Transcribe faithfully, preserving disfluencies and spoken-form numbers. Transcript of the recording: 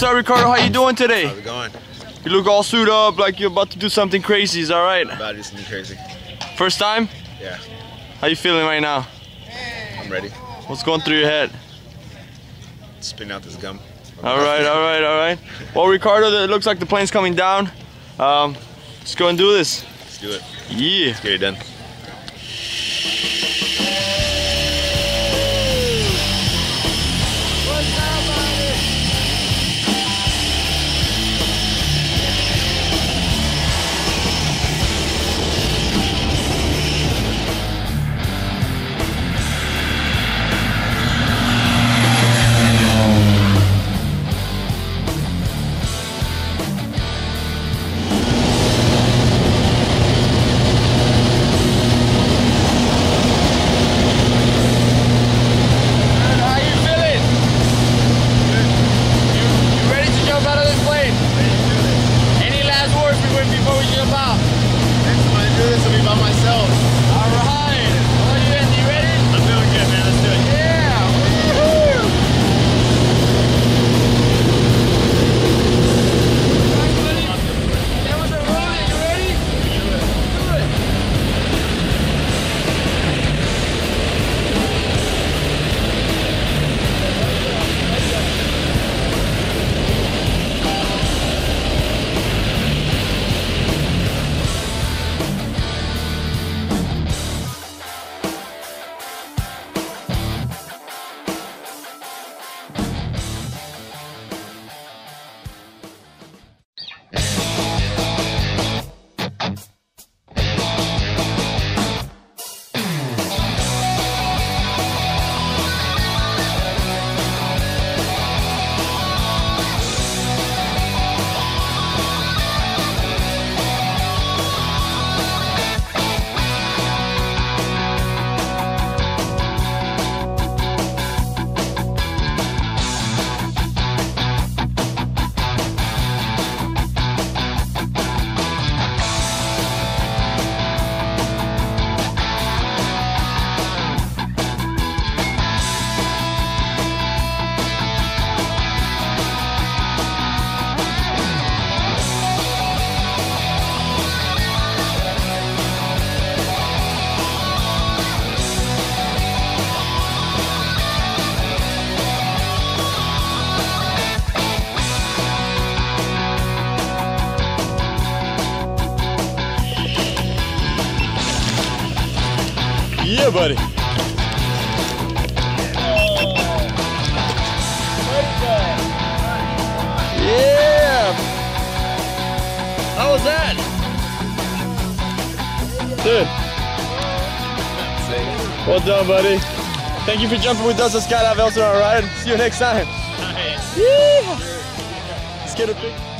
up, Ricardo? How you doing today? How's it going? You look all suited up like you're about to do something crazy. Is that right? I'm about to do something crazy. First time? Yeah. How you feeling right now? I'm ready. What's going through your head? Spitting out this gum. All right, all right, all right. Well, Ricardo, it looks like the plane's coming down. Um, let's go and do this. Let's do it. Yeah. Let's get it done. Before we jump out. Next time I do this, I'll be by myself. Alright. Well, you, you ready? I'm feeling good, man. Let's do it. Yeah. Woo-hoo. That was a rolling. You ready? Do it. Do it. Yeah, buddy. Yeah. How was that? Dude. Well done, buddy. Thank you for jumping with us at Skydive Elsinore, alright? See you next time. Nice. Yeah. Let's get a pic.